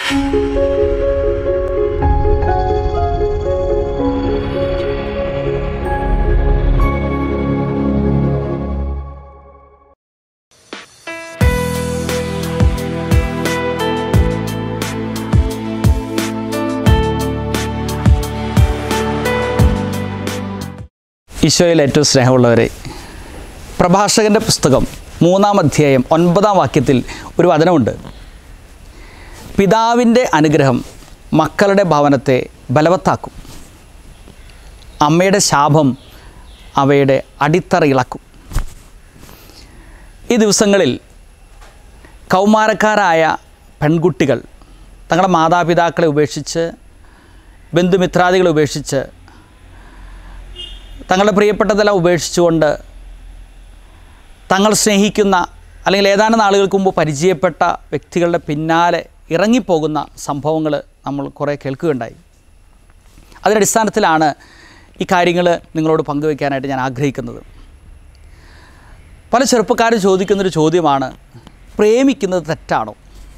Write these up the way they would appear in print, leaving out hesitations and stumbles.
ഈശോയിൽ ഏറ്റവും സ്നേഹമുള്ളവരെ, പ്രഭാഷകൻ്റെ പുസ്തകം 3-ാം അധ്യായം 9-ാം വാക്യത്തിൽ ഒരു വചനമുണ്ട്. പിതാവിൻ്റെ അനുഗ്രഹം മക്കളുടെ ഭവനത്തെ ബലവത്താക്കും, അമ്മയുടെ ശാപം അവയുടെ അടിത്തറ ഇളക്കും. ഈ ദിവസങ്ങളിൽ കൗമാരക്കാരായ പെൺകുട്ടികൾ തങ്ങളുടെ മാതാപിതാക്കളെ ഉപേക്ഷിച്ച്, ബന്ധുമിത്രാദികളെ ഉപേക്ഷിച്ച്, തങ്ങളുടെ പ്രിയപ്പെട്ടതെല്ലാം ഉപേക്ഷിച്ചുകൊണ്ട് തങ്ങൾ സ്നേഹിക്കുന്ന അല്ലെങ്കിൽ ഏതാനും നാളുകൾക്ക് മുമ്പ് പരിചയപ്പെട്ട വ്യക്തികളുടെ പിന്നാലെ ഇറങ്ങിപ്പോകുന്ന സംഭവങ്ങൾ നമ്മൾ കുറേ കേൾക്കുകയുണ്ടായി. അതിനടിസ്ഥാനത്തിലാണ് ഈ കാര്യങ്ങൾ നിങ്ങളോട് പങ്കുവയ്ക്കാനായിട്ട് ഞാൻ ആഗ്രഹിക്കുന്നത്. പല ചെറുപ്പക്കാരും ചോദിക്കുന്നൊരു ചോദ്യമാണ്, പ്രേമിക്കുന്നത് തെറ്റാണോ?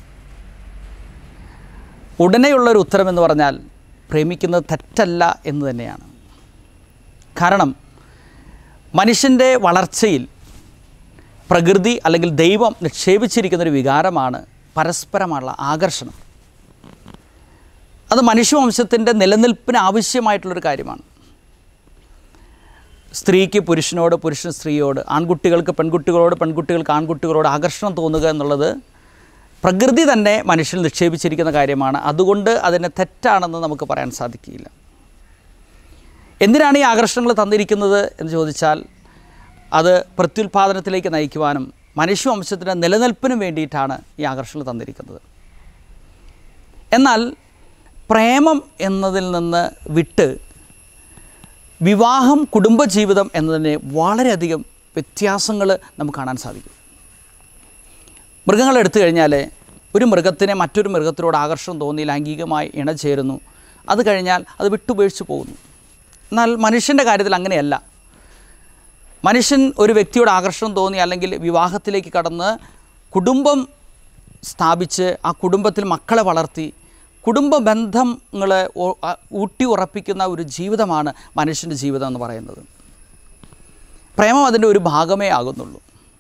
ഉടനെയുള്ളൊരു ഉത്തരമെന്ന് പറഞ്ഞാൽ പ്രേമിക്കുന്നത് തെറ്റല്ല എന്ന് തന്നെയാണ്. കാരണം മനുഷ്യൻ്റെ വളർച്ചയിൽ പ്രകൃതി അല്ലെങ്കിൽ ദൈവം നിക്ഷേപിച്ചിരിക്കുന്നൊരു വികാരമാണ് പരസ്പരമുള്ള ആകർഷണം. അത് മനുഷ്യവംശത്തിൻ്റെ നിലനിൽപ്പിന് ആവശ്യമായിട്ടുള്ളൊരു കാര്യമാണ്. സ്ത്രീക്ക് പുരുഷനോട്, പുരുഷൻ സ്ത്രീയോട്, ആൺകുട്ടികൾക്ക് പെൺകുട്ടികളോട്, പെൺകുട്ടികൾക്ക് ആൺകുട്ടികളോട് ആകർഷണം തോന്നുക എന്നുള്ളത് പ്രകൃതി തന്നെ മനുഷ്യൻ നിക്ഷേപിച്ചിരിക്കുന്ന കാര്യമാണ്. അതുകൊണ്ട് അതിനെ തെറ്റാണെന്ന് നമുക്ക് പറയാൻ സാധിക്കില്ല. എന്തിനാണ് ഈ ആകർഷണങ്ങൾ തന്നിരിക്കുന്നത് എന്ന് ചോദിച്ചാൽ, അത് പ്രത്യുൽപാദനത്തിലേക്ക് നയിക്കുവാനും മനുഷ്യവംശത്തിൻ്റെ നിലനിൽപ്പിനും വേണ്ടിയിട്ടാണ് ഈ ആകർഷണങ്ങൾ തന്നിരിക്കുന്നത്. എന്നാൽ പ്രേമം എന്നതിൽ നിന്ന് വിട്ട് വിവാഹം, കുടുംബജീവിതം എന്നതിന് വളരെയധികം വ്യത്യാസങ്ങൾ നമുക്ക് കാണാൻ സാധിക്കും. മൃഗങ്ങളെടുത്തു കഴിഞ്ഞാൽ ഒരു മൃഗത്തിനെ മറ്റൊരു മൃഗത്തിനോട് ആകർഷണം തോന്നി ലൈംഗികമായി ഇണചേരുന്നു, അത് കഴിഞ്ഞാൽ അത് വിട്ടുപേക്ഷിച്ച് പോകുന്നു. എന്നാൽ മനുഷ്യൻ്റെ കാര്യത്തിൽ അങ്ങനെയല്ല. മനുഷ്യൻ ഒരു വ്യക്തിയോട് ആകർഷണം തോന്നി അല്ലെങ്കിൽ വിവാഹത്തിലേക്ക് കടന്ന് കുടുംബം സ്ഥാപിച്ച് ആ കുടുംബത്തിൽ മക്കളെ വളർത്തി കുടുംബ ബന്ധങ്ങളെ ഊട്ടി ഉറപ്പിക്കുന്ന ഒരു ജീവിതമാണ് മനുഷ്യൻ്റെ ജീവിതം എന്ന് പറയുന്നത്. പ്രേമം അതിൻ്റെ ഒരു ഭാഗമേ ആകുന്നുള്ളൂ.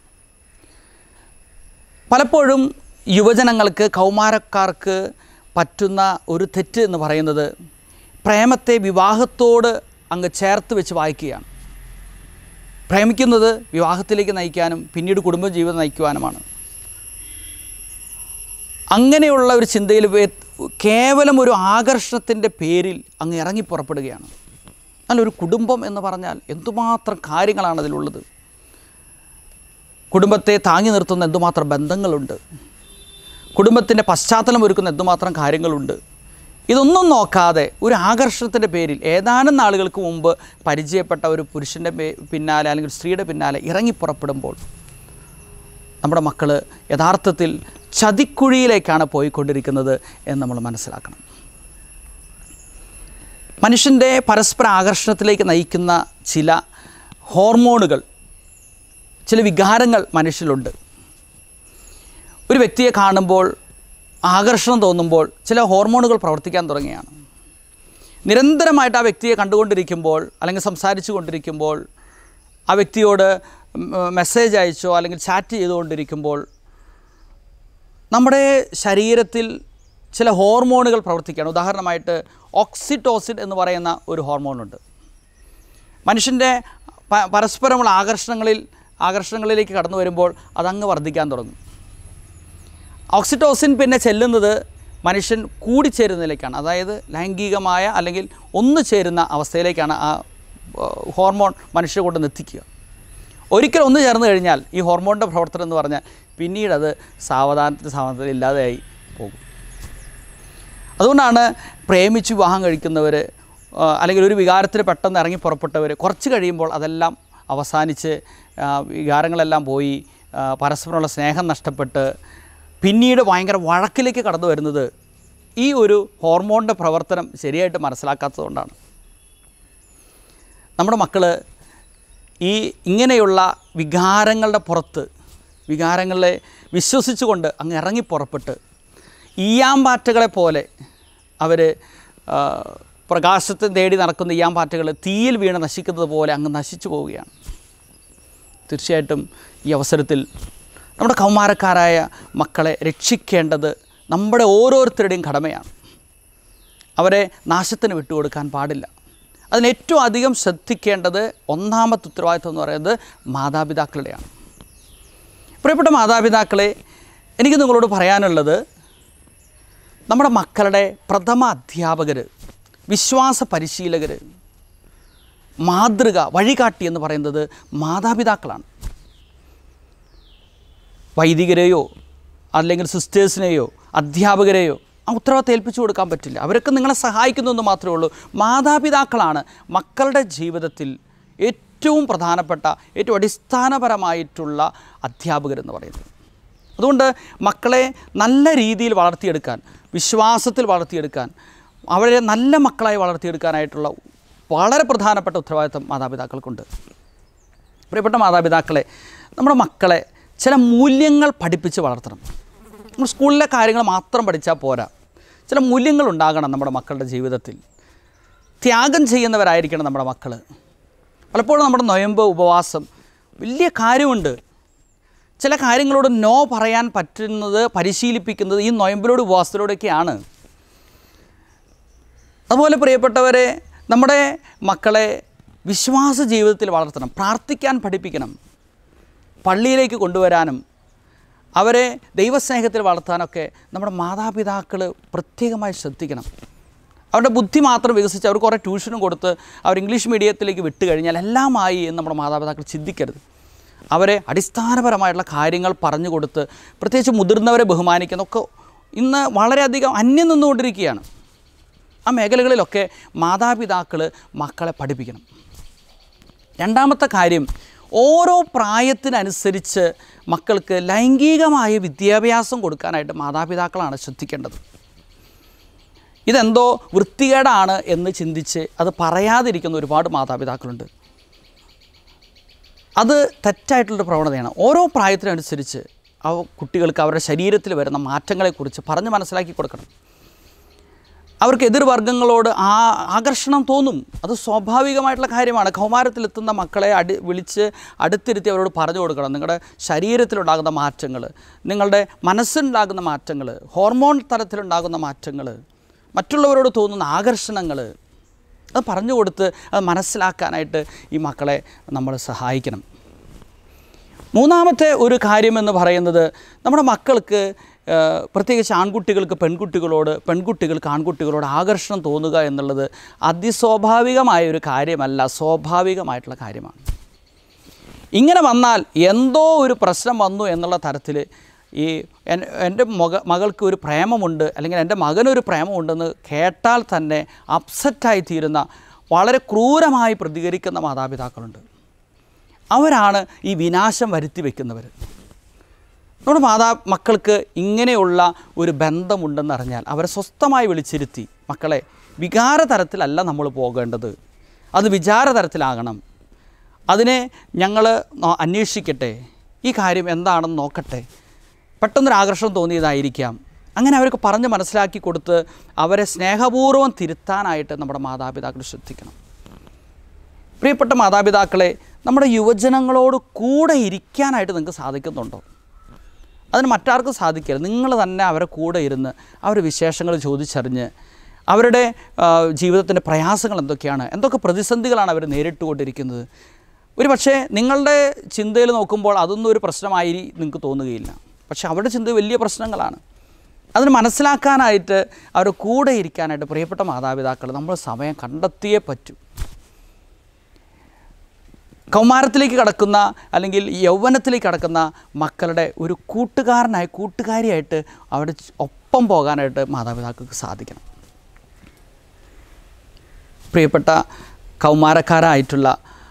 പലപ്പോഴും യുവജനങ്ങൾക്ക്, കൗമാരക്കാർക്ക് പറ്റുന്ന ഒരു തെറ്റ് എന്ന് പറയുന്നത് പ്രേമത്തെ വിവാഹത്തോട് അങ്ങ് ചേർത്ത് വെച്ച് വായിക്കുകയാണ്. പ്രേമിക്കുന്നത് വിവാഹത്തിലേക്ക് നയിക്കാനും പിന്നീട് കുടുംബജീവിതം നയിക്കുവാനുമാണ്. അങ്ങനെയുള്ള ഒരു ചിന്തയിൽ കേവലം ഒരു ആകർഷണത്തിൻ്റെ പേരിൽ അങ്ങ് ഇറങ്ങി പുറപ്പെടുകയാണ്. എന്നാൽ ഒരു കുടുംബം എന്ന് പറഞ്ഞാൽ എന്തുമാത്രം കാര്യങ്ങളാണ് അതിലുള്ളത്. കുടുംബത്തെ താങ്ങി നിർത്തുന്ന എന്തുമാത്രം ബന്ധങ്ങളുണ്ട്, കുടുംബത്തിൻ്റെ പശ്ചാത്തലം ഒരുക്കുന്ന എന്തുമാത്രം കാര്യങ്ങളുണ്ട്. ഇതൊന്നും നോക്കാതെ ഒരു ആകർഷണത്തിൻ്റെ പേരിൽ ഏതാനും നാളുകൾക്ക് മുമ്പ് പരിചയപ്പെട്ട ഒരു പുരുഷൻ്റെ പിന്നാലെ അല്ലെങ്കിൽ സ്ത്രീയുടെ പിന്നാലെ ഇറങ്ങി പുറപ്പെടുമ്പോൾ നമ്മുടെ മക്കൾ യഥാർത്ഥത്തിൽ ചതിക്കുഴിയിലേക്കാണ് പോയിക്കൊണ്ടിരിക്കുന്നത് എന്ന് നമ്മൾ മനസ്സിലാക്കണം. മനുഷ്യൻ്റെ പരസ്പര ആകർഷണത്തിലേക്ക് നയിക്കുന്ന ചില ഹോർമോണുകൾ, ചില വികാരങ്ങൾ മനുഷ്യരിലുണ്ട്. ഒരു വ്യക്തിയെ കാണുമ്പോൾ ആകർഷണം തോന്നുമ്പോൾ ചില ഹോർമോണുകൾ പ്രവർത്തിക്കാൻ തുടങ്ങിയാണ്. നിരന്തരമായിട്ട് ആ വ്യക്തിയെ കണ്ടുകൊണ്ടിരിക്കുമ്പോൾ അല്ലെങ്കിൽ സംസാരിച്ചു കൊണ്ടിരിക്കുമ്പോൾ, ആ വ്യക്തിയോട് മെസ്സേജ് അയച്ചോ അല്ലെങ്കിൽ ചാറ്റ് ചെയ്തുകൊണ്ടിരിക്കുമ്പോൾ നമ്മുടെ ശരീരത്തിൽ ചില ഹോർമോണുകൾ പ്രവർത്തിക്കുകയാണ്. ഉദാഹരണമായിട്ട് ഓക്സിറ്റോസിൻ എന്ന് പറയുന്ന ഒരു ഹോർമോണുണ്ട്. മനുഷ്യൻ്റെ പരസ്പരമുള്ള ആകർഷണങ്ങളിലേക്ക് കടന്നു വരുമ്പോൾ അതങ്ങ് വർദ്ധിക്കാൻ തുടങ്ങും. ഓക്സിറ്റോസിൻ പിന്നെ ചെല്ലുന്നത് മനുഷ്യൻ കൂടിച്ചേരുന്നതിലേക്കാണ്, അതായത് ലൈംഗികമായ അല്ലെങ്കിൽ ഒന്നു ചേരുന്ന അവസ്ഥയിലേക്കാണ് ആ ഹോർമോൺ മനുഷ്യരെ കൊണ്ട് എത്തിക്കുക. ഒരിക്കൽ ഒന്ന് ചേർന്ന് കഴിഞ്ഞാൽ ഈ ഹോർമോണിൻ്റെ പ്രവർത്തനം എന്ന് പറഞ്ഞാൽ പിന്നീട് അത് സാവധാനത്തിൽ ഇല്ലാതെയായി പോകും. അതുകൊണ്ടാണ് പ്രേമിച്ച് വിവാഹം കഴിക്കുന്നവർ അല്ലെങ്കിൽ ഒരു വികാരത്തിന് പെട്ടെന്ന് ഇറങ്ങി പുറപ്പെട്ടവർ കുറച്ച് കഴിയുമ്പോൾ അതെല്ലാം അവസാനിച്ച് വികാരങ്ങളെല്ലാം പോയി പരസ്പരമുള്ള സ്നേഹം നഷ്ടപ്പെട്ട് പിന്നീട് ഭയങ്കര വഴക്കിലേക്ക് കടന്നു വരുന്നത് ഈ ഒരു ഹോർമോണിൻ്റെ പ്രവർത്തനം ശരിയായിട്ട് മനസ്സിലാക്കാത്തതുകൊണ്ടാണ്. നമ്മുടെ മക്കൾ ഇങ്ങനെയുള്ള വികാരങ്ങളുടെ പുറത്ത്, വികാരങ്ങളെ വിശ്വസിച്ചുകൊണ്ട് അങ്ങ് ഇറങ്ങി പുറപ്പെട്ട് ഈയാമ്പാറ്റകളെ പോലെ അവർ പ്രകാശത്തെ തേടി നടക്കുന്ന ഈയാമ്പാറ്റകൾ തീയിൽ വീണ് നശിക്കുന്നത് പോലെ അങ്ങ് നശിച്ചു പോവുകയാണ്. തീർച്ചയായിട്ടും ഈ അവസരത്തിൽ നമ്മുടെ കൗമാരക്കാരായ മക്കളെ രക്ഷിക്കേണ്ടത് നമ്മുടെ ഓരോരുത്തരുടെയും കടമയാണ്. അവരെ നാശത്തിന് വിട്ടുകൊടുക്കാൻ പാടില്ല. അതിന് ഏറ്റവും അധികം ശ്രദ്ധിക്കേണ്ടത് ഒന്നാമത്തെ ഉത്തരവാദിത്വം എന്ന് പറയുന്നത് മാതാപിതാക്കളുടെയാണ്. പ്രിയപ്പെട്ട മാതാപിതാക്കളെ, എനിക്ക് നിങ്ങളോട് പറയാനുള്ളത്, നമ്മുടെ മക്കളുടെ പ്രഥമ അധ്യാപകർ, വിശ്വാസ പരിശീലകർ, മാതൃക, വഴികാട്ടി എന്ന് പറയുന്നത് മാതാപിതാക്കളാണ്. വൈദികരെയോ അല്ലെങ്കിൽ സിസ്റ്റേഴ്സിനെയോ അധ്യാപകരെയോ ആ ഉത്തരവാദിത്തം ഏൽപ്പിച്ചു കൊടുക്കാൻ പറ്റില്ല. അവരൊക്കെ നിങ്ങളെ സഹായിക്കുന്നെന്ന് മാത്രമേ ഉള്ളൂ. മാതാപിതാക്കളാണ് മക്കളുടെ ജീവിതത്തിൽ ഏറ്റവും പ്രധാനപ്പെട്ട, ഏറ്റവും അടിസ്ഥാനപരമായിട്ടുള്ള അധ്യാപകരെന്ന് പറയുന്നത്. അതുകൊണ്ട് മക്കളെ നല്ല രീതിയിൽ വളർത്തിയെടുക്കാൻ, വിശ്വാസത്തിൽ വളർത്തിയെടുക്കാൻ, അവരെ നല്ല മക്കളായി വളർത്തിയെടുക്കാനായിട്ടുള്ള വളരെ പ്രധാനപ്പെട്ട ഉത്തരവാദിത്തം മാതാപിതാക്കൾക്കുണ്ട്. പ്രിയപ്പെട്ട മാതാപിതാക്കളെ, നമ്മുടെ മക്കളെ ചില മൂല്യങ്ങൾ പഠിപ്പിച്ച് വളർത്തണം. നമ്മൾ സ്കൂളിലെ കാര്യങ്ങൾ മാത്രം പഠിച്ചാൽ പോരാ. ചില മൂല്യങ്ങളുണ്ടാകണം നമ്മുടെ മക്കളുടെ ജീവിതത്തിൽ. ത്യാഗം ചെയ്യുന്നവരായിരിക്കണം നമ്മുടെ മക്കൾ. പലപ്പോഴും നമ്മുടെ നൊയമ്പ്, ഉപവാസം വലിയ കാര്യമുണ്ട്. ചില കാര്യങ്ങളോട് നോ പറയാൻ പറ്റുന്നത്, പരിശീലിപ്പിക്കുന്നത് ഈ നൊയമ്പിലൂടെ, ഉപവാസത്തിലൂടെയൊക്കെയാണ്. അതുപോലെ പ്രിയപ്പെട്ടവരെ, നമ്മുടെ മക്കളെ വിശ്വാസ ജീവിതത്തിൽ വളർത്തണം, പ്രാർത്ഥിക്കാൻ പഠിപ്പിക്കണം, പള്ളിയിലേക്ക് കൊണ്ടുവരാനും അവരെ ദൈവസ്നേഹത്തിൽ വളർത്താനൊക്കെ നമ്മുടെ മാതാപിതാക്കൾ പ്രത്യേകമായി ശ്രദ്ധിക്കണം. അവരുടെ ബുദ്ധി മാത്രം വികസിച്ച് അവർ കുറേ ട്യൂഷനും കൊടുത്ത് അവർ ഇംഗ്ലീഷ് മീഡിയത്തിലേക്ക് വിട്ട് കഴിഞ്ഞാൽ എല്ലാമായി എന്ന് നമ്മുടെ മാതാപിതാക്കൾ ചിന്തിക്കരുത്. അവരെ അടിസ്ഥാനപരമായിട്ടുള്ള കാര്യങ്ങൾ പറഞ്ഞു കൊടുത്ത്, പ്രത്യേകിച്ച് മുതിർന്നവരെ ബഹുമാനിക്കുന്നതൊക്കെ ഇന്ന് വളരെയധികം അന്യം നിന്നുകൊണ്ടിരിക്കുകയാണ്. ആ മേഖലകളിലൊക്കെ മാതാപിതാക്കൾ മക്കളെ പഠിപ്പിക്കണം. രണ്ടാമത്തെ കാര്യം, ഓരോ പ്രായത്തിനനുസരിച്ച് മക്കൾക്ക് ലൈംഗികമായ വിദ്യാഭ്യാസം കൊടുക്കാനായിട്ട് മാതാപിതാക്കളാണ് ശ്രദ്ധിക്കേണ്ടത്. ഇതെന്തോ വൃത്തികേടാണ് എന്ന് ചിന്തിച്ച് അത് പറയാതിരിക്കുന്ന ഒരുപാട് മാതാപിതാക്കളുണ്ട്. അത് തെറ്റായിട്ടുള്ളൊരു പ്രവണതയാണ്. ഓരോ പ്രായത്തിനനുസരിച്ച് കുട്ടികൾക്ക് അവരുടെ ശരീരത്തിൽ വരുന്ന മാറ്റങ്ങളെക്കുറിച്ച് പറഞ്ഞ് മനസ്സിലാക്കി കൊടുക്കണം. അവർക്ക് എതിർവർഗ്ഗങ്ങളോട് ആകർഷണം തോന്നും. അത് സ്വാഭാവികമായിട്ടുള്ള കാര്യമാണ്. കൗമാരത്തിലെത്തുന്ന മക്കളെ വിളിച്ച് അടുത്തിരുത്തി അവരോട് പറഞ്ഞു കൊടുക്കണം. നിങ്ങളുടെ ശരീരത്തിലുണ്ടാകുന്ന മാറ്റങ്ങൾ, നിങ്ങളുടെ മനസ്സിലുണ്ടാകുന്ന മാറ്റങ്ങൾ, ഹോർമോൺ തലത്തിലുണ്ടാകുന്ന മാറ്റങ്ങൾ, മറ്റുള്ളവരോട് തോന്നുന്ന ആകർഷണങ്ങൾ, അത് പറഞ്ഞു കൊടുത്ത് അത് മനസ്സിലാക്കാനായിട്ട് ഈ മക്കളെ നമ്മൾ സഹായിക്കണം. മൂന്നാമത്തെ ഒരു കാര്യമെന്ന് പറയുന്നത്, നമ്മുടെ മക്കൾക്ക് പ്രത്യേകിച്ച് ആൺകുട്ടികൾക്ക് പെൺകുട്ടികൾക്ക് ആൺകുട്ടികളോട് ആകർഷണം തോന്നുക എന്നുള്ളത് അതിസ്വാഭാവികമായ ഒരു കാര്യമല്ല, സ്വാഭാവികമായിട്ടുള്ള കാര്യമാണ്. ഇങ്ങനെ വന്നാൽ എന്തോ ഒരു പ്രശ്നം വന്നു എന്നുള്ള തരത്തിൽ ഈ എൻ്റെ മകൾക്ക് ഒരു പ്രേമമുണ്ട് അല്ലെങ്കിൽ എൻ്റെ മകനൊരു പ്രേമമുണ്ടെന്ന് കേട്ടാൽ തന്നെ അപ്സെറ്റായി തീരുന്ന, വളരെ ക്രൂരമായി പ്രതികരിക്കുന്ന മാതാപിതാക്കളുണ്ട്. അവരാണ് ഈ വിനാശം വരുത്തി വയ്ക്കുന്നവർ. നമ്മുടെ മക്കൾക്ക് ഇങ്ങനെയുള്ള ഒരു ബന്ധമുണ്ടെന്നറിഞ്ഞാൽ അവരെ സ്വസ്ഥമായി വിളിച്ചിരുത്തി, മക്കളെ വികാരതരത്തിലല്ല നമ്മൾ പോകേണ്ടത്, അത് വിചാരതരത്തിലാകണം, അതിനെ ഞങ്ങൾ അന്വേഷിക്കട്ടെ, ഈ കാര്യം എന്താണെന്ന് നോക്കട്ടെ, പെട്ടെന്നൊരു ആകർഷണം തോന്നിയതായിരിക്കാം, അങ്ങനെ അവർക്ക് പറഞ്ഞ് മനസ്സിലാക്കി കൊടുത്ത് അവരെ സ്നേഹപൂർവ്വം തിരുത്താനായിട്ട് നമ്മുടെ മാതാപിതാക്കൾ ശ്രദ്ധിക്കണം. പ്രിയപ്പെട്ട മാതാപിതാക്കളെ, നമ്മുടെ യുവജനങ്ങളോട് കൂടെ ഇരിക്കാനായിട്ട് നിങ്ങൾക്ക് സാധിക്കുന്നുണ്ടോ? അതിന് മറ്റാർക്കും സാധിക്കരുത്. നിങ്ങൾ തന്നെ അവരെ കൂടെ ഇരുന്ന് അവരുടെ വിശേഷങ്ങൾ ചോദിച്ചറിഞ്ഞ് അവരുടെ ജീവിതത്തിൻ്റെ പ്രയാസങ്ങൾ എന്തൊക്കെയാണ്, എന്തൊക്കെ പ്രതിസന്ധികളാണ് അവർ നേരിട്ടുകൊണ്ടിരിക്കുന്നത്. ഒരു പക്ഷേ നിങ്ങളുടെ ചിന്തയിൽ നോക്കുമ്പോൾ അതൊന്നും ഒരു പ്രശ്നമായി നിങ്ങൾക്ക് തോന്നുകയില്ല. പക്ഷേ അവരുടെ ചിന്ത വലിയ പ്രശ്നങ്ങളാണ്. അതിന് മനസ്സിലാക്കാനായിട്ട് അവരുടെ കൂടെ ഇരിക്കാനായിട്ട് പ്രിയപ്പെട്ട മാതാപിതാക്കൾ നമ്മൾ സമയം കണ്ടെത്തിയേ പറ്റൂ. കൗമാരത്തിലേക്ക് കടക്കുന്ന അല്ലെങ്കിൽ യൗവനത്തിലേക്ക് കടക്കുന്ന മക്കളുടെ ഒരു കൂട്ടുകാരിയായിട്ട് അവിടെ ഒപ്പം പോകാനായിട്ട് മാതാപിതാക്കൾക്ക് സാധിക്കണം. പ്രിയപ്പെട്ട കൗമാരക്കാരായിട്ടുള്ള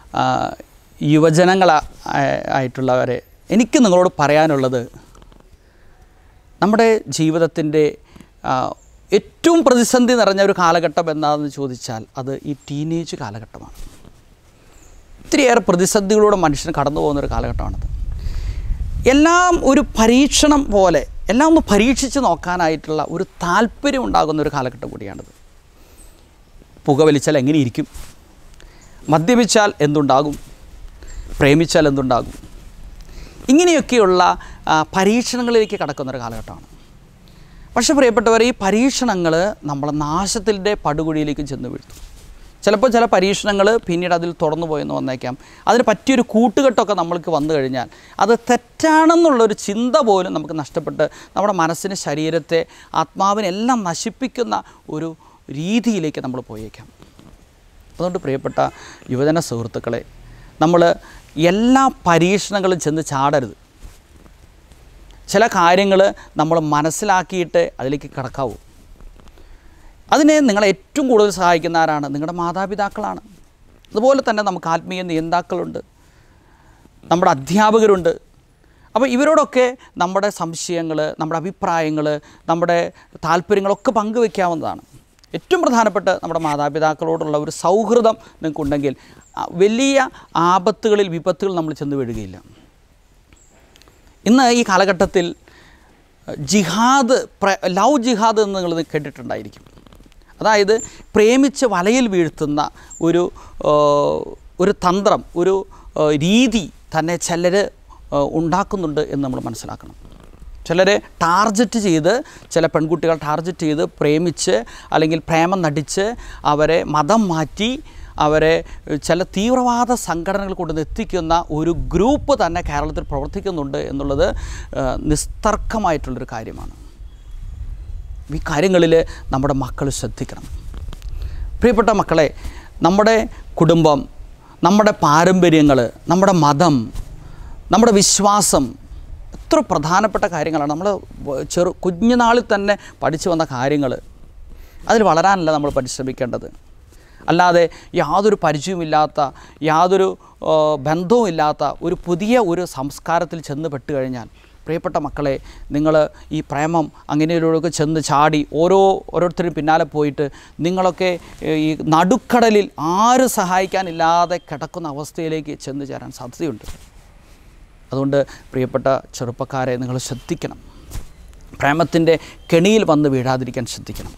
യുവജനങ്ങളായിട്ടുള്ളവരെ, എനിക്ക് നിങ്ങളോട് പറയാനുള്ളത്, നമ്മുടെ ജീവിതത്തിൻ്റെ ഏറ്റവും പ്രതിസന്ധി നിറഞ്ഞ ഒരു കാലഘട്ടം എന്താണെന്ന് ചോദിച്ചാൽ അത് ഈ ടീനേജ് കാലഘട്ടമാണ്. ഒത്തിരിയേറെ പ്രതിസന്ധികളൂടെ മനുഷ്യന് കടന്നു പോകുന്നൊരു കാലഘട്ടമാണത്. എല്ലാം ഒരു പരീക്ഷണം പോലെ എല്ലാം ഒന്ന് പരീക്ഷിച്ച് നോക്കാനായിട്ടുള്ള ഒരു താല്പര്യം ഉണ്ടാകുന്ന ഒരു കാലഘട്ടം കൂടിയാണിത്. പുകവലിച്ചാൽ എങ്ങനെയിരിക്കും, മദ്യപിച്ചാൽ എന്തുണ്ടാകും, പ്രേമിച്ചാൽ എന്തുണ്ടാകും, ഇങ്ങനെയൊക്കെയുള്ള പരീക്ഷണങ്ങളിലേക്ക് കടക്കുന്നൊരു കാലഘട്ടമാണ്. പക്ഷേ പ്രിയപ്പെട്ടവർ, ഈ പരീക്ഷണങ്ങൾ നമ്മളെ നാശത്തിൻ്റെ പടുകുഴിയിലേക്ക് ചെന്ന് വീഴ്ത്തും. ചിലപ്പോൾ ചില പരീക്ഷണങ്ങൾ പിന്നീട് അതിൽ തുടർന്നു പോയെന്ന് വന്നേക്കാം. അതിന് പറ്റിയൊരു കൂട്ടുകെട്ടൊക്കെ നമ്മൾക്ക് വന്നു കഴിഞ്ഞാൽ അത് തെറ്റാണെന്നുള്ളൊരു ചിന്ത പോലും നമുക്ക് നഷ്ടപ്പെട്ട് നമ്മുടെ മനസ്സിനെ, ശരീരത്തെ, ആത്മാവിനെല്ലാം നശിപ്പിക്കുന്ന ഒരു രീതിയിലേക്ക് നമ്മൾ പോയേക്കാം. അതുകൊണ്ട് പ്രിയപ്പെട്ട യുവജന സുഹൃത്തുക്കളെ, നമ്മൾ എല്ലാ പരീക്ഷണങ്ങളും ചെന്ന് ചാടരുത്. ചില കാര്യങ്ങൾ നമ്മൾ മനസ്സിലാക്കിയിട്ട് അതിലേക്ക് കടക്കാവൂ. അതിനെ നിങ്ങളെ ഏറ്റവും കൂടുതൽ സഹായിക്കുന്ന ആരാണ്? നിങ്ങളുടെ മാതാപിതാക്കളാണ്. അതുപോലെ തന്നെ നമുക്ക് ആത്മീയ നിയന്താക്കളുണ്ട്, നമ്മുടെ അധ്യാപകരുണ്ട്. അപ്പോൾ ഇവരോടൊക്കെ നമ്മുടെ സംശയങ്ങൾ, നമ്മുടെ അഭിപ്രായങ്ങൾ, നമ്മുടെ താല്പര്യങ്ങളൊക്കെ പങ്കുവയ്ക്കാവുന്നതാണ്. ഏറ്റവും പ്രധാനപ്പെട്ട് നമ്മുടെ മാതാപിതാക്കളോടുള്ള ഒരു സൗഹൃദം നിങ്ങൾക്കുണ്ടെങ്കിൽ വലിയ ആപത്തുകളിൽ, വിപത്തുകൾ നമ്മൾ ചെന്ന് വീഴുകയില്ല. ഇന്ന് ഈ കാലഘട്ടത്തിൽ ജിഹാദ്, ലവ് ജിഹാദ് എന്ന് നിങ്ങൾ കേട്ടിട്ടുണ്ടായിരിക്കും. അതായത് പ്രേമിച്ച് വലയിൽ വീഴ്ത്തുന്ന ഒരു തന്ത്രം, ഒരു രീതി തന്നെ ചിലർ ഉണ്ടാക്കുന്നുണ്ട് എന്ന് നമ്മൾ മനസ്സിലാക്കണം. ചിലരെ ടാർഗറ്റ് ചെയ്ത്, ചില പെൺകുട്ടികൾ ടാർഗറ്റ് ചെയ്ത് പ്രേമിച്ച് അല്ലെങ്കിൽ പ്രേമം നടിച്ച് അവരെ മതം മാറ്റി അവരെ ചില തീവ്രവാദ സംഘടനകൾ കൊണ്ടുവന്ന് എത്തിക്കുന്ന ഒരു ഗ്രൂപ്പ് തന്നെ കേരളത്തിൽ പ്രവർത്തിക്കുന്നുണ്ട് എന്നുള്ളത് നിസ്തർക്കമായിട്ടുള്ളൊരു കാര്യമാണ്. ഈ കാര്യങ്ങളിൽ നമ്മുടെ മക്കൾ ശ്രദ്ധിക്കണം. പ്രിയപ്പെട്ട മക്കളെ, നമ്മുടെ കുടുംബം, നമ്മുടെ പാരമ്പര്യങ്ങൾ, നമ്മുടെ മതം, നമ്മുടെ വിശ്വാസം എത്ര പ്രധാനപ്പെട്ട കാര്യങ്ങളാണ്. നമ്മൾ കുഞ്ഞുനാളിൽ തന്നെ പഠിച്ചു വന്ന കാര്യങ്ങൾ. അതിൽ വളരാനല്ല നമ്മൾ പരിശ്രമിക്കേണ്ടത്. അല്ലാതെ യാതൊരു പരിചയവുമില്ലാത്ത, യാതൊരു ബന്ധവുമില്ലാത്ത ഒരു പുതിയ സംസ്കാരത്തിൽ ചെന്ന് പെട്ടുകഴിഞ്ഞാൽ, പ്രിയപ്പെട്ട മക്കളെ, നിങ്ങൾ ഈ പ്രേമം അങ്ങനെയൊക്കെ ചെന്ന് ചാടി ഓരോരുത്തരും പിന്നാലെ പോയിട്ട് നിങ്ങളൊക്കെ ഈ നടുക്കടലിൽ ആരും സഹായിക്കാനില്ലാതെ കിടക്കുന്ന അവസ്ഥയിലേക്ക് ചെന്ന് ചേരാൻ സാധ്യതയുണ്ട്. അതുകൊണ്ട് പ്രിയപ്പെട്ട ചെറുപ്പക്കാരെ, നിങ്ങൾ ശ്രദ്ധിക്കണം. പ്രേമത്തിൻ്റെ കെണിയിൽ വന്ന് വീഴാതിരിക്കാൻ ശ്രദ്ധിക്കണം.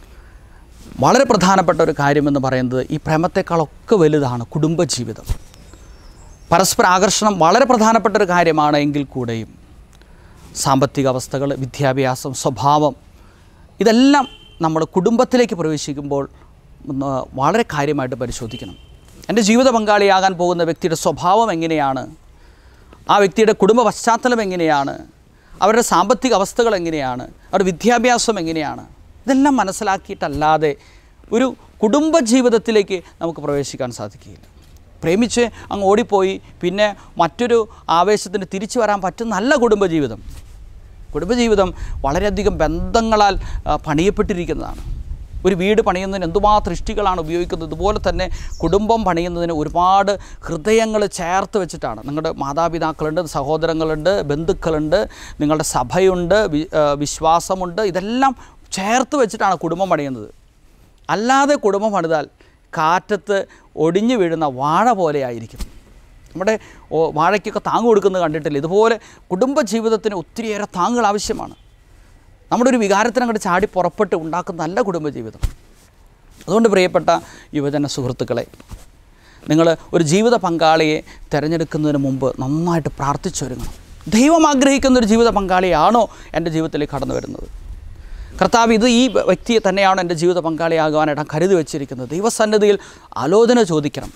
വളരെ പ്രധാനപ്പെട്ട ഒരു കാര്യമെന്ന് പറയുന്നത്, ഈ പ്രേമത്തെക്കാളൊക്കെ വലുതാണ് കുടുംബജീവിതം. പരസ്പര ആകർഷണം വളരെ പ്രധാനപ്പെട്ട ഒരു കാര്യമാണ്. എങ്കിൽ കൂടെയും സാമ്പത്തിക അവസ്ഥകൾ, വിദ്യാഭ്യാസം, സ്വഭാവം, ഇതെല്ലാം നമ്മൾ കുടുംബത്തിലേക്ക് പ്രവേശിക്കുമ്പോൾ വളരെ കാര്യമായിട്ട് പരിശോധിക്കണം. എൻ്റെ ജീവിത പങ്കാളിയാകാൻ പോകുന്ന വ്യക്തിയുടെ സ്വഭാവം എങ്ങനെയാണ്, ആ വ്യക്തിയുടെ കുടുംബ പശ്ചാത്തലം എങ്ങനെയാണ്, അവരുടെ സാമ്പത്തിക അവസ്ഥകൾ എങ്ങനെയാണ്, അവരുടെ വിദ്യാഭ്യാസം എങ്ങനെയാണ്, ഇതെല്ലാം മനസ്സിലാക്കിയിട്ടല്ലാതെ ഒരു കുടുംബജീവിതത്തിലേക്ക് നമുക്ക് പ്രവേശിക്കാൻ സാധിക്കുകയില്ല. പ്രേമിച്ച് അങ്ങ് ഓടിപ്പോയി പിന്നെ മറ്റൊരു ആവേശത്തിന് തിരിച്ചു വരാൻ പറ്റുന്നല്ല കുടുംബജീവിതം. കുടുംബജീവിതം വളരെയധികം ബന്ധങ്ങളാൽ പണിയപ്പെട്ടിരിക്കുന്നതാണ്. ഒരു വീട് പണിയുന്നതിന് എന്തുമാത്രം ഇഷ്ടികളാണ് ഉപയോഗിക്കുന്നത്, ഇതുപോലെ തന്നെ കുടുംബം പണിയുന്നതിന് ഒരുപാട് ഹൃദയങ്ങൾ ചേർത്ത് വെച്ചിട്ടാണ്. നിങ്ങളുടെ മാതാപിതാക്കളുണ്ട്, സഹോദരങ്ങളുണ്ട്, ബന്ധുക്കളുണ്ട്, നിങ്ങളുടെ സഭയുണ്ട്, വിശ്വാസമുണ്ട്, ഇതെല്ലാം ചേർത്ത് വെച്ചിട്ടാണ് കുടുംബം പണിയുന്നത്. അല്ലാതെ കുടുംബം പണിതാൽ കാറ്റത്ത് ഒടിഞ്ഞു വീഴുന്ന വാഴ പോലെ ആയിരിക്കും. നമ്മുടെ വാഴയ്ക്കൊക്കെ താങ്ങ് കൊടുക്കുന്നത് കണ്ടിട്ടില്ല. ഇതുപോലെ കുടുംബജീവിതത്തിന് ഒത്തിരിയേറെ താങ്ങുകൾ ആവശ്യമാണ്. നമ്മുടെ ഒരു വികാരത്തിന് അങ്ങോട്ട് ചാടി പുറപ്പെട്ട് ഉണ്ടാക്കുന്ന നല്ല കുടുംബജീവിതം. അതുകൊണ്ട് പ്രിയപ്പെട്ട യുവജന സുഹൃത്തുക്കളെ, നിങ്ങൾ ഒരു ജീവിത പങ്കാളിയെ തിരഞ്ഞെടുക്കുന്നതിന് മുമ്പ് നന്നായിട്ട് പ്രാർത്ഥിച്ചൊരുങ്ങണം. ദൈവം ആഗ്രഹിക്കുന്നൊരു ജീവിത പങ്കാളിയാണോ എൻ്റെ ജീവിതത്തിലേക്ക് കടന്നു വരുന്നത്? കർത്താവ്, ഈ വ്യക്തിയെ തന്നെയാണ് എൻ്റെ ജീവിത പങ്കാളിയാകുവാനായിട്ട് കരുതി വച്ചിരിക്കുന്നത്. ദൈവസന്നിധിയിൽ ആലോചന ചോദിക്കണം.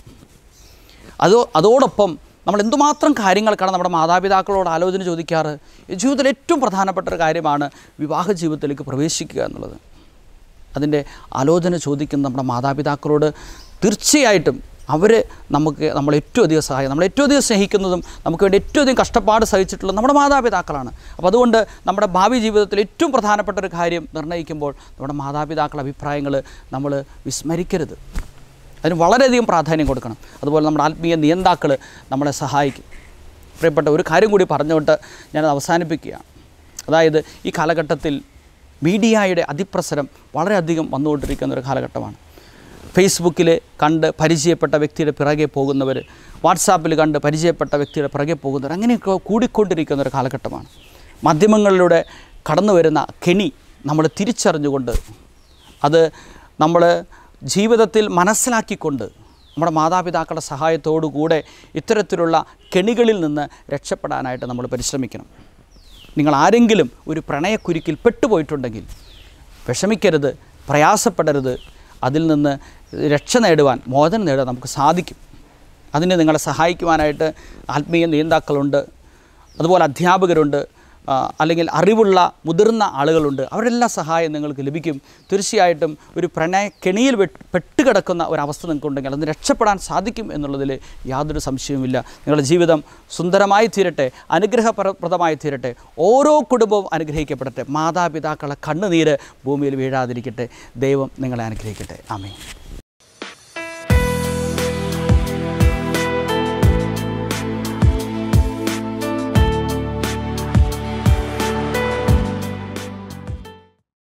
അതോടൊപ്പം നമ്മൾ എന്തുമാത്രം കാര്യങ്ങൾക്കാണ് നമ്മുടെ മാതാപിതാക്കളോട് ആലോചന ചോദിക്കാറ്? ജീവിതത്തിൽ ഏറ്റവും പ്രധാനപ്പെട്ട ഒരു കാര്യമാണ് വിവാഹ ജീവിതത്തിലേക്ക് പ്രവേശിക്കുക എന്നുള്ളത്. അതിൻ്റെ ആലോചന ചോദിക്കുന്ന നമ്മുടെ മാതാപിതാക്കളോട് തീർച്ചയായിട്ടും നമ്മളെ ഏറ്റവും അധികം സഹായം, നമ്മളെ ഏറ്റവും അധികം സ്നേഹിക്കുന്നതും നമുക്ക് വേണ്ടി ഏറ്റവും അധികം കഷ്ടപ്പാട് സഹിച്ചിട്ടുള്ളത് നമ്മുടെ മാതാപിതാക്കളാണ്. അപ്പോൾ അതുകൊണ്ട് നമ്മുടെ ഭാവി ജീവിതത്തിൽ ഏറ്റവും പ്രധാനപ്പെട്ട ഒരു കാര്യം നിർണ്ണയിക്കുമ്പോൾ നമ്മുടെ മാതാപിതാക്കളുടെ അഭിപ്രായങ്ങൾ നമ്മൾ വിസ്മരിക്കരുത്. അതിന് വളരെയധികം പ്രാധാന്യം കൊടുക്കണം. അതുപോലെ നമ്മുടെ ആത്മീയ നിയന്താക്കൾ നമ്മളെ സഹായിക്കും. പ്രിയപ്പെട്ട ഒരു കാര്യം കൂടി പറഞ്ഞുകൊണ്ട് ഞാനത് അവസാനിപ്പിക്കുകയാണ്. അതായത് ഈ കാലഘട്ടത്തിൽ മീഡിയയുടെ അതിപ്രസരം വളരെയധികം വന്നുകൊണ്ടിരിക്കുന്ന ഒരു കാലഘട്ടമാണ്. ഫേസ്ബുക്കിൽ കണ്ട് പരിചയപ്പെട്ട വ്യക്തിയുടെ പിറകെ പോകുന്നവർ, വാട്സാപ്പിൽ കണ്ട് പരിചയപ്പെട്ട വ്യക്തിയുടെ പിറകെ പോകുന്നവർ, അങ്ങനെയൊക്കെ കൂടിക്കൊണ്ടിരിക്കുന്ന ഒരു കാലഘട്ടമാണ്. മാധ്യമങ്ങളിലൂടെ കടന്നു വരുന്ന കെണി നമ്മൾ തിരിച്ചറിഞ്ഞുകൊണ്ട് അത് നമ്മൾ ജീവിതത്തിൽ മനസ്സിലാക്കിക്കൊണ്ട് നമ്മുടെ മാതാപിതാക്കളുടെ സഹായത്തോടു കൂടെ ഇത്തരത്തിലുള്ള കെണികളിൽ നിന്ന് രക്ഷപ്പെടാനായിട്ട് നമ്മൾ പരിശ്രമിക്കണം. നിങ്ങൾ ആരെങ്കിലും ഒരു പ്രണയക്കുരുക്കിൽ പെട്ടുപോയിട്ടുണ്ടെങ്കിൽ വിഷമിക്കരുത്, പ്രയാസപ്പെടരുത്. അതിൽ നിന്ന് രക്ഷ നേടുവാൻ, മോചനം നേടാൻ നമുക്ക് സാധിക്കും. അതിന് നിങ്ങളെ സഹായിക്കുവാനായിട്ട് ആത്മീയ നേതാക്കളുണ്ട്, അതുപോലെ അധ്യാപകരുണ്ട്, അല്ലെങ്കിൽ അറിവുള്ള മുതിർന്ന ആളുകളുണ്ട്. അവരെല്ലാം സഹായം നിങ്ങൾക്ക് ലഭിക്കും. തീർച്ചയായിട്ടും ഒരു പ്രണയക്കെണിയിൽ പെട്ടുകിടക്കുന്ന ഒരവസ്ഥ നിങ്ങൾക്കുണ്ടെങ്കിൽ അതിന് രക്ഷപ്പെടാൻ സാധിക്കും എന്നുള്ളതിൽ യാതൊരു സംശയവുമില്ല. നിങ്ങളുടെ ജീവിതം സുന്ദരമായി തീരട്ടെ, അനുഗ്രഹപ്രദമായി തീരട്ടെ. ഓരോ കുടുംബവും അനുഗ്രഹിക്കപ്പെടട്ടെ. മാതാപിതാക്കളെ കണ്ണുനീര് ഭൂമിയിൽ വീഴാതിരിക്കട്ടെ. ദൈവം നിങ്ങളെ അനുഗ്രഹിക്കട്ടെ. ആമേൻ.